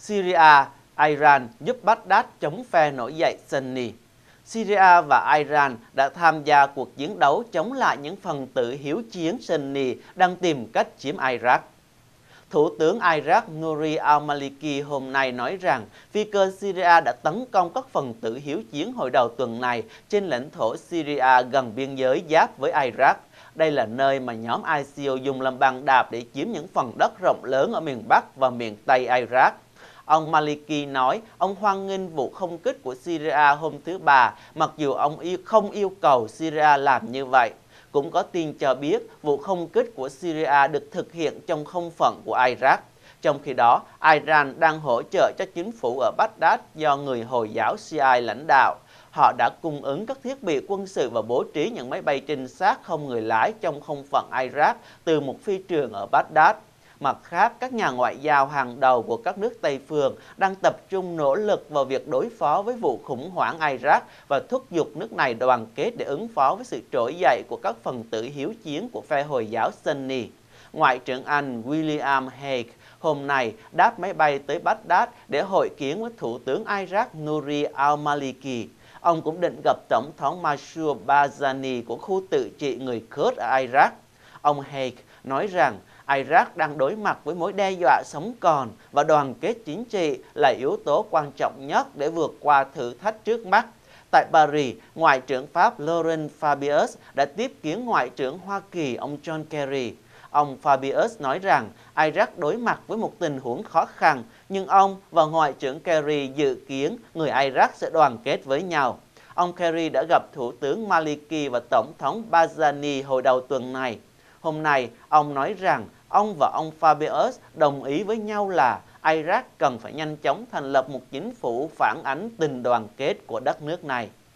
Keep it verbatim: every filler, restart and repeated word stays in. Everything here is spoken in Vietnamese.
Syria, Iran giúp Baghdad chống phe nổi dậy Sunni. Syria và Iran đã tham gia cuộc chiến đấu chống lại những phần tử hiếu chiến Sunni đang tìm cách chiếm Iraq. Thủ tướng Iraq Nouri al-Maliki hôm nay nói rằng phi cơ Syria đã tấn công các phần tử hiếu chiến hồi đầu tuần này trên lãnh thổ Syria gần biên giới giáp với Iraq. Đây là nơi mà nhóm i xê i dùng làm bàn đạp để chiếm những phần đất rộng lớn ở miền Bắc và miền Tây Iraq. Ông Maliki nói ông hoan nghênh vụ không kích của Syria hôm thứ Ba, mặc dù ông yêu không yêu cầu Syria làm như vậy. Cũng có tin cho biết vụ không kích của Syria được thực hiện trong không phận của Iraq. Trong khi đó, Iran đang hỗ trợ cho chính phủ ở Baghdad do người Hồi giáo Shia lãnh đạo. Họ đã cung ứng các thiết bị quân sự và bố trí những máy bay trinh sát không người lái trong không phận Iraq từ một phi trường ở Baghdad. Mặt khác, các nhà ngoại giao hàng đầu của các nước Tây phương đang tập trung nỗ lực vào việc đối phó với vụ khủng hoảng Iraq và thúc giục nước này đoàn kết để ứng phó với sự trỗi dậy của các phần tử hiếu chiến của phe Hồi giáo Sunni. Ngoại trưởng Anh William Hague hôm nay đáp máy bay tới Baghdad để hội kiến với Thủ tướng Iraq Nouri al-Maliki. Ông cũng định gặp Tổng thống Massoud Barzani của khu tự trị người Kurd ở Iraq. Ông Hague nói rằng Iraq đang đối mặt với mối đe dọa sống còn và đoàn kết chính trị là yếu tố quan trọng nhất để vượt qua thử thách trước mắt. Tại Paris, Ngoại trưởng Pháp Laurent Fabius đã tiếp kiến Ngoại trưởng Hoa Kỳ ông John Kerry. Ông Fabius nói rằng Iraq đối mặt với một tình huống khó khăn, nhưng ông và Ngoại trưởng Kerry dự kiến người Iraq sẽ đoàn kết với nhau. Ông Kerry đã gặp Thủ tướng Maliki và Tổng thống Barzani hồi đầu tuần này. Hôm nay, ông nói rằng ông và ông Fabius đồng ý với nhau là Iraq cần phải nhanh chóng thành lập một chính phủ phản ánh tình đoàn kết của đất nước này.